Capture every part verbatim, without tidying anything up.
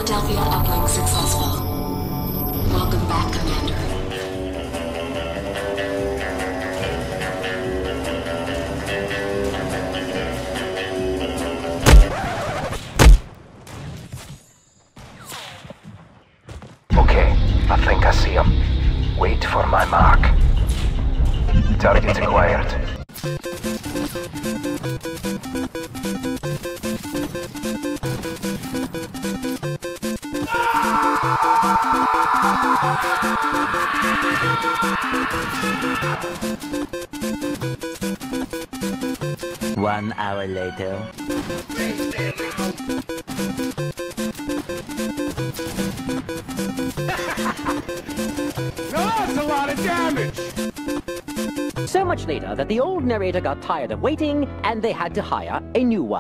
Philadelphia uplink successful. Welcome back, Commander. Okay, I think I see him. Wait for my mark. Target acquired. One hour later. Now that's a lot of damage! So much later that the old narrator got tired of waiting and they had to hire a new one.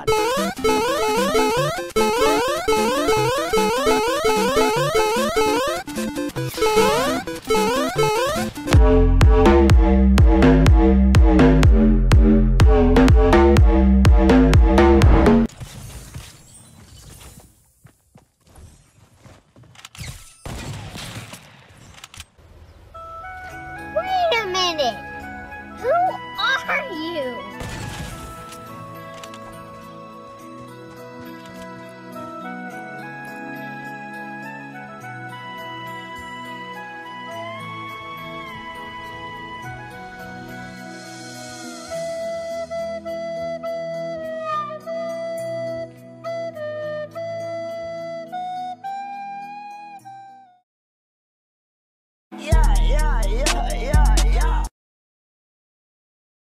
Wait a minute! Who are you? Yeah, yeah, yeah, yeah.